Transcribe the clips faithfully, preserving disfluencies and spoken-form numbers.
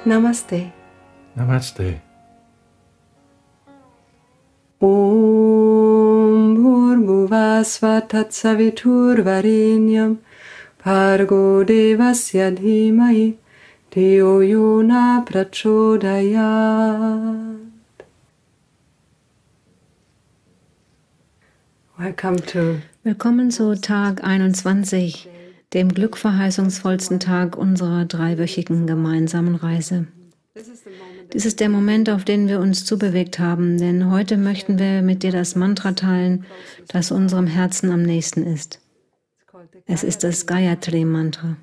Namaste. Namaste. Om Bhurvuvasva Tatsaviturvarenyam Bhargo Devasya Dhimahi Dhiyo Yona Prachodayat. Welcome to Willkommen zu Tag einundzwanzig, dem glückverheißungsvollsten Tag unserer dreiwöchigen gemeinsamen Reise. Dies ist der Moment, auf den wir uns zubewegt haben, denn heute möchten wir mit dir das Mantra teilen, das unserem Herzen am nächsten ist. Es ist das Gayatri-Mantra.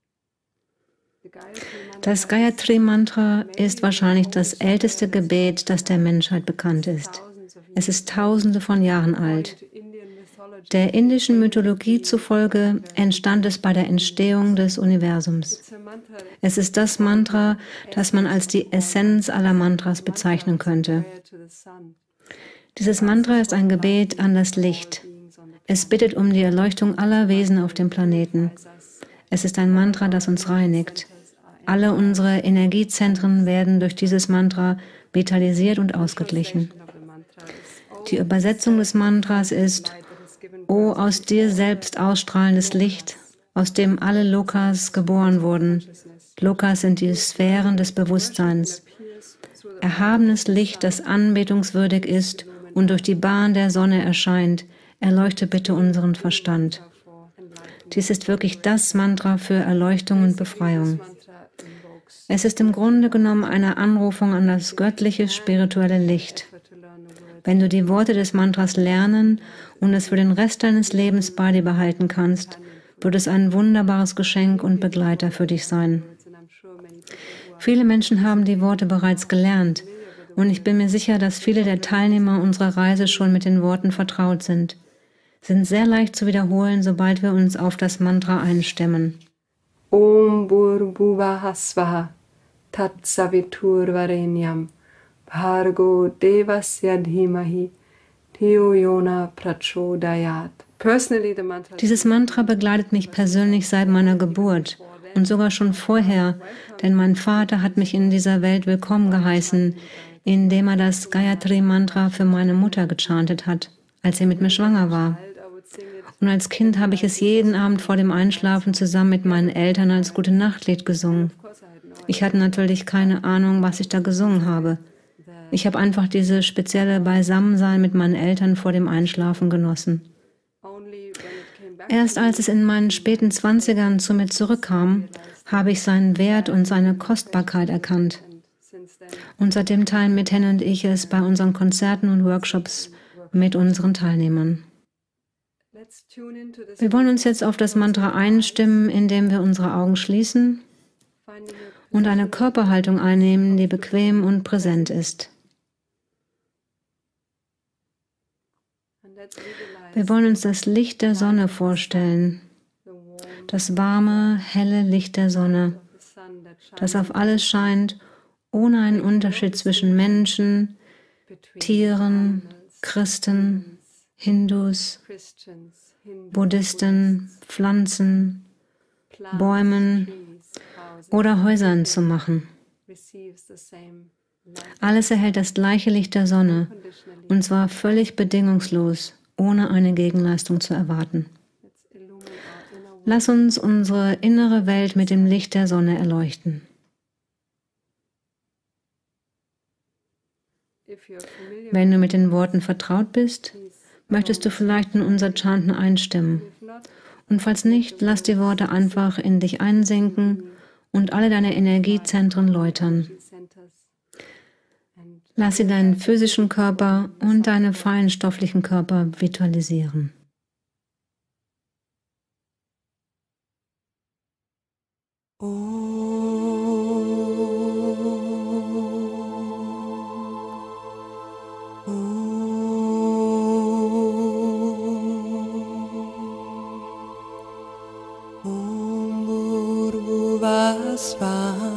Das Gayatri-Mantra ist wahrscheinlich das älteste Gebet, das der Menschheit bekannt ist. Es ist tausende von Jahren alt. Der indischen Mythologie zufolge entstand es bei der Entstehung des Universums. Es ist das Mantra, das man als die Essenz aller Mantras bezeichnen könnte. Dieses Mantra ist ein Gebet an das Licht. Es bittet um die Erleuchtung aller Wesen auf dem Planeten. Es ist ein Mantra, das uns reinigt. Alle unsere Energiezentren werden durch dieses Mantra vitalisiert und ausgeglichen. Die Übersetzung des Mantras ist: O aus dir selbst ausstrahlendes Licht, aus dem alle Lokas geboren wurden. Lokas sind die Sphären des Bewusstseins. Erhabenes Licht, das anbetungswürdig ist und durch die Bahn der Sonne erscheint, erleuchte bitte unseren Verstand. Dies ist wirklich das Mantra für Erleuchtung und Befreiung. Es ist im Grunde genommen eine Anrufung an das göttliche, spirituelle Licht. Wenn du die Worte des Mantras lernen und es für den Rest deines Lebens bei dir behalten kannst, wird es ein wunderbares Geschenk und Begleiter für dich sein. Viele Menschen haben die Worte bereits gelernt und ich bin mir sicher, dass viele der Teilnehmer unserer Reise schon mit den Worten vertraut sind. Sie sind sehr leicht zu wiederholen, sobald wir uns auf das Mantra einstimmen. Om Bhurvuvasvaha Tatsaviturvarenyam Bhargo Devasya Dhimahi Dhiyo Yona Prachodayat. Dieses Mantra begleitet mich persönlich seit meiner Geburt und sogar schon vorher, denn mein Vater hat mich in dieser Welt willkommen geheißen, indem er das Gayatri-Mantra für meine Mutter gechantet hat, als sie mit mir schwanger war. Und als Kind habe ich es jeden Abend vor dem Einschlafen zusammen mit meinen Eltern als Gute-Nacht-Lied gesungen. Ich hatte natürlich keine Ahnung, was ich da gesungen habe. Ich habe einfach dieses spezielle Beisammensein mit meinen Eltern vor dem Einschlafen genossen. Erst als es in meinen späten Zwanzigern zu mir zurückkam, habe ich seinen Wert und seine Kostbarkeit erkannt. Und seitdem teilen Miten und ich es bei unseren Konzerten und Workshops mit unseren Teilnehmern. Wir wollen uns jetzt auf das Mantra einstimmen, indem wir unsere Augen schließen und eine Körperhaltung einnehmen, die bequem und präsent ist. Wir wollen uns das Licht der Sonne vorstellen, das warme, helle Licht der Sonne, das auf alles scheint, ohne einen Unterschied zwischen Menschen, Tieren, Christen, Hindus, Buddhisten, Pflanzen, Bäumen oder Häusern zu machen. Alles erhält das gleiche Licht der Sonne, und zwar völlig bedingungslos, ohne eine Gegenleistung zu erwarten. Lass uns unsere innere Welt mit dem Licht der Sonne erleuchten. Wenn du mit den Worten vertraut bist, möchtest du vielleicht in unser Chanten einstimmen. Und falls nicht, lass die Worte einfach in dich einsinken und alle deine Energiezentren läutern. Lass sie deinen physischen Körper und deine feinstofflichen Körper visualisieren. Om Bhurvuvasvaha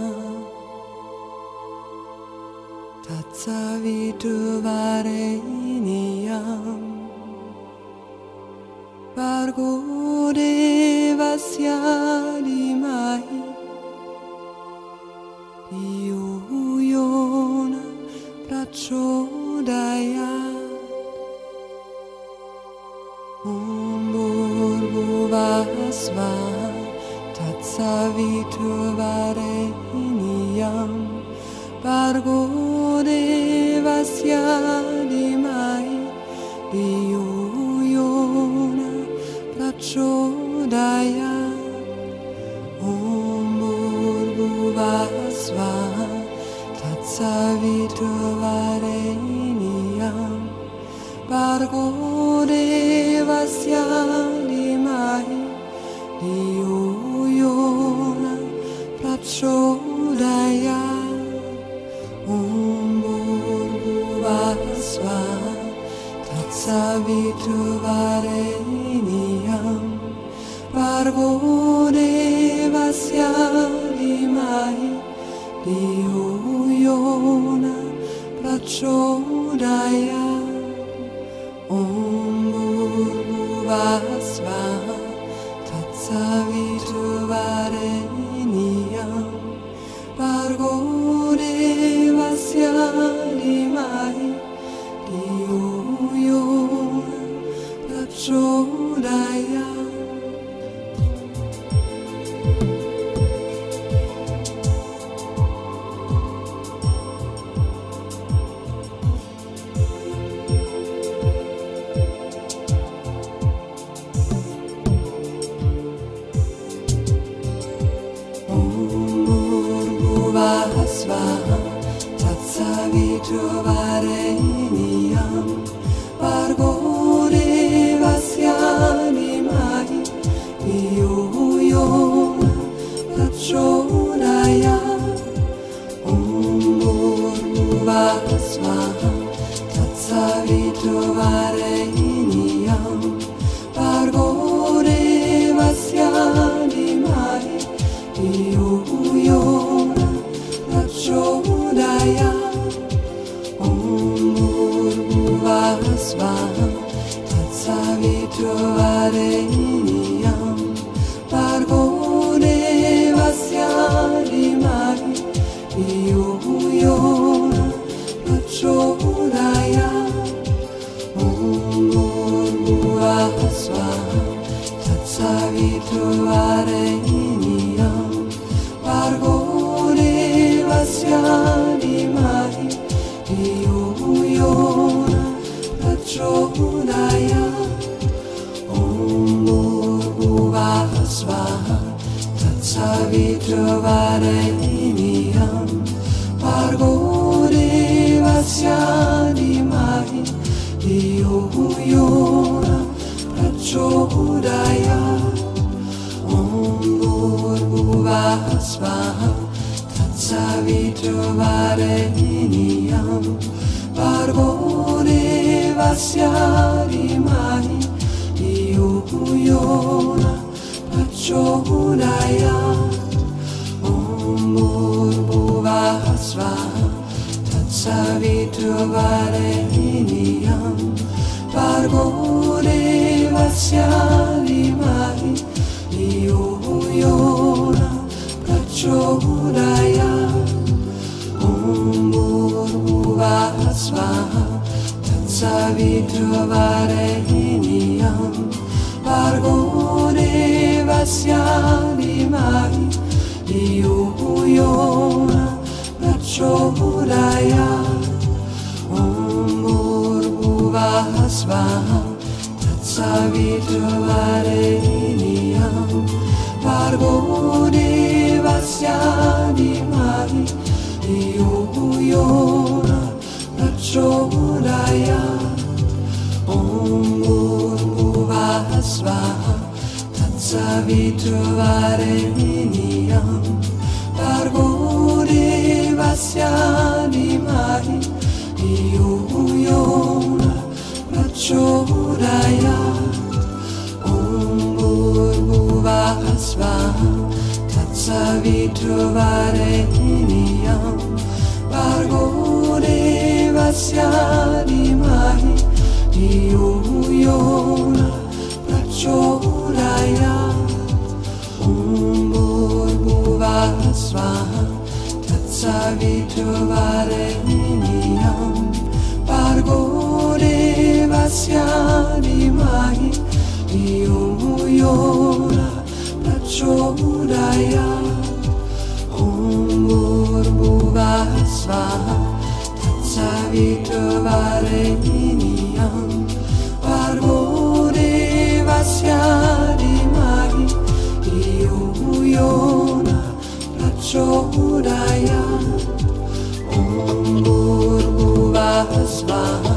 Tatsaviturvarenyam Bhargo Devasya Dhimahi Dhiyo Om Bhurvasva Tatsaviturvarenyam Bhargo Devasya Dhimahi Dhiyo Yona Prachodayat. Om Bhurvasva Tatsaviturvarenyam Bhargo Devasya Dhimahi Dhiyo Yona Prachodayat. Om Bhurvasva Tatsaviturvarenyam Bhargo Devasya Dhimahi Dhiyo Yona Prachodayat. Om Bhurvasva Tatsaviturvarenyam Bhargo Devasya Dhimahi Dhiyo Yona Prachodayat. Tatsaviturvarenyam Bhargo Devasya Dhimahi Dhiyo Yona Prachodayat. Om Bhurvasva Tatsaviturvarenyam Bhargo Devasya Dhimahi Dhiyo Yona Prachodayat. Om Bhurvasva Tatsaviturvarenyam Bhargo Devasya Dhimahi Dhiyo Yona Prachodayat. Om Bhurvasva Tatsaviturvarenyam Bhargo Devasya Dhimahi Dhiyo Yona Prachodayat. Om Bhurvasva Tatsaviturvarenyam Bhargo Devasya Dhimahi Dhiyo Yona Prachodayat. Om Bhurvasva Tatsaviturvarenyam Bhargo Devasya Dhimahi Dhiyo Yona Prachodayat. Om Bhurvasva Tatsaviturvarenyam Bhargo Devasya Dhimahi Dhiyo Yona Prachodayat. Om Bhurvasva Tatsaviturvarenyam Bhargo Devasya Dhimahi Dhiyo Yona Prachodayat. Om Bhurvasva Tatsaviturvarenyam Bhargo Devasya Dhimahi Dhiyo Yona Prachodayat. Om Bhurvasva Tatsaviturvarenyam Bhargo Devasya Dhimahi Dhiyo Yona Prachodayat. Om Bhurvasva Tatsaviturvarenyam Bhargo Devasya Dhimahi Dhiyo Yona Prachodayat. Om Bhurvasva Tatsaviturvarenyam Bhargo Devasya Dhimahi Dio Yona Prachodaya Om Bhurvasvaha Tatsavitavarenyam Bhargo Devasya Dhimahi Dio Yona Prachodaya Om Bhurvasvaha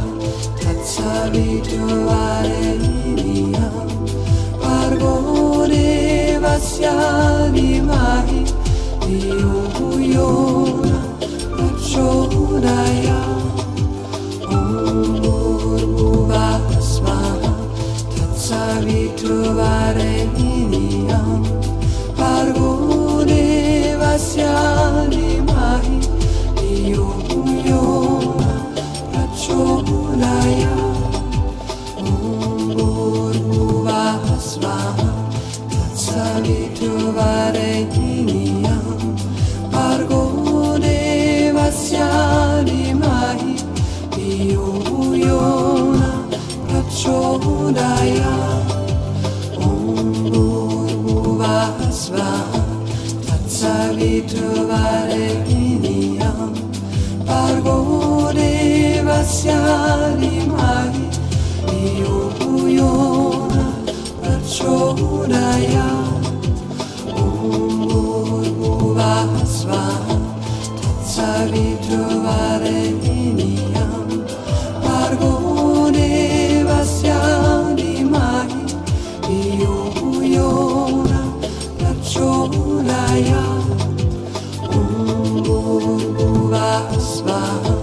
Tatsavitavarenyam Bhargo Devasya Dhimahi Dio Yona Prachodaya Om Bhurvasvaha Tatsavitavarenyam Bhargo Devasya Dhimahi Dio Yona Prachodaya Om Bhurvasvaha Tatsavitavarenyam Bhargo Devasya Dhimahi Dio Yona Prachodaya Om Bhurvasvaha Tatsavitavarenyam Bhargo Devasya Dhimahi Dio Yona Prachodaya Om Bhurvasvaha Tatsavitavarenyam Bhargo Devasya Dhimahi Dio Yona Prachodaya Om Bhurvasvaha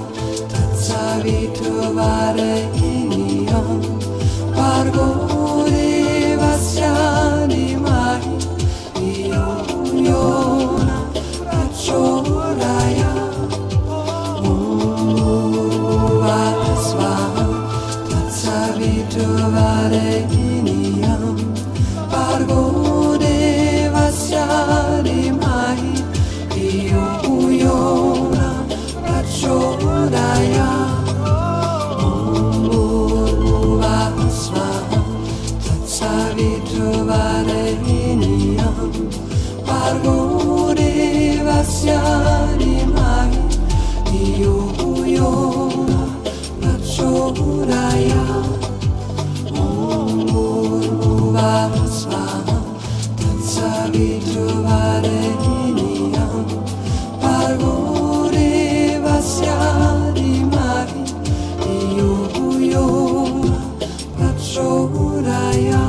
Tatsavitavarenyam Bhargo Devasya Dhimahi Dio Yona Prachodaya Om Bhurvasvaha Tatsavitavarenyam Bhargo Devasya Dhimahi Dio Yona Prachodaya Om Bhurvasvaha Tatsavitavarenyam Bhargo Devasya Dhimahi Dio Yona Prachodaya Om Bhurvasvaha Tatsavitavarenyam Bhargo Devasya Dhimahi Dio Yona Prachodaya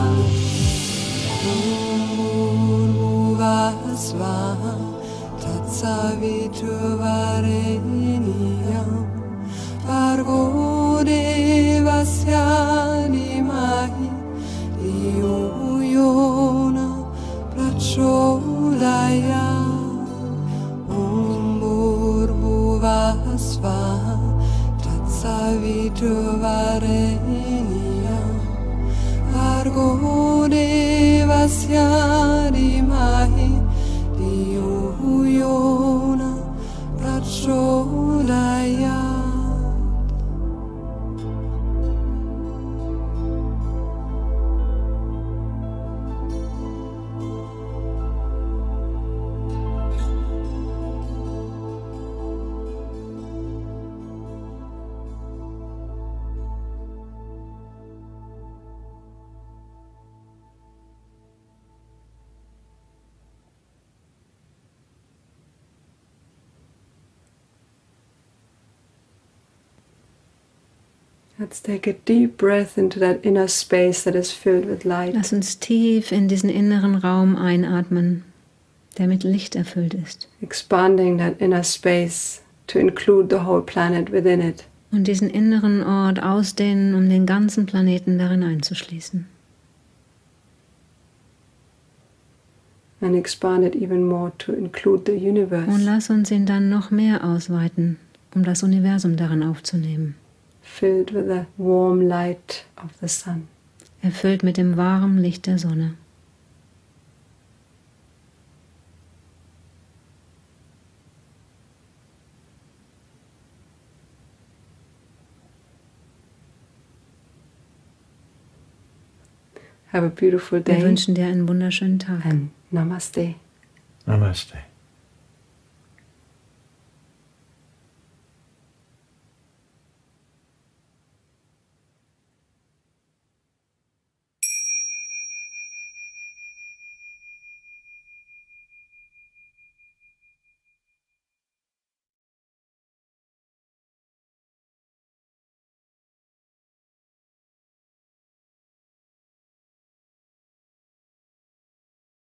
Bhurvasvaha Tatsavitavarenyam Bhargo Devasya Dhimahi Dio Yona Prachodaya Om Bhurvasvaha Tatsavitavarenyam Bhargo Devasya Dhimahi Dio Yona Prachodaya. Let's take a deep breath into that inner space that is filled with light. Lass uns tief in diesen inneren Raum einatmen, der mit Licht erfüllt ist. Expanding that inner space to include the whole planet within it. Und diesen inneren Ort ausdehnen, um den ganzen Planeten darin einzuschließen. And expand it even more to include the universe. Und lass uns ihn dann noch mehr ausweiten, um das Universum darin aufzunehmen. Filled with the warm light of the sun. Erfüllt mit dem warmen Licht der Sonne. Have a beautiful day. Wir wünschen dir einen wunderschönen Tag. And Namaste. Namaste.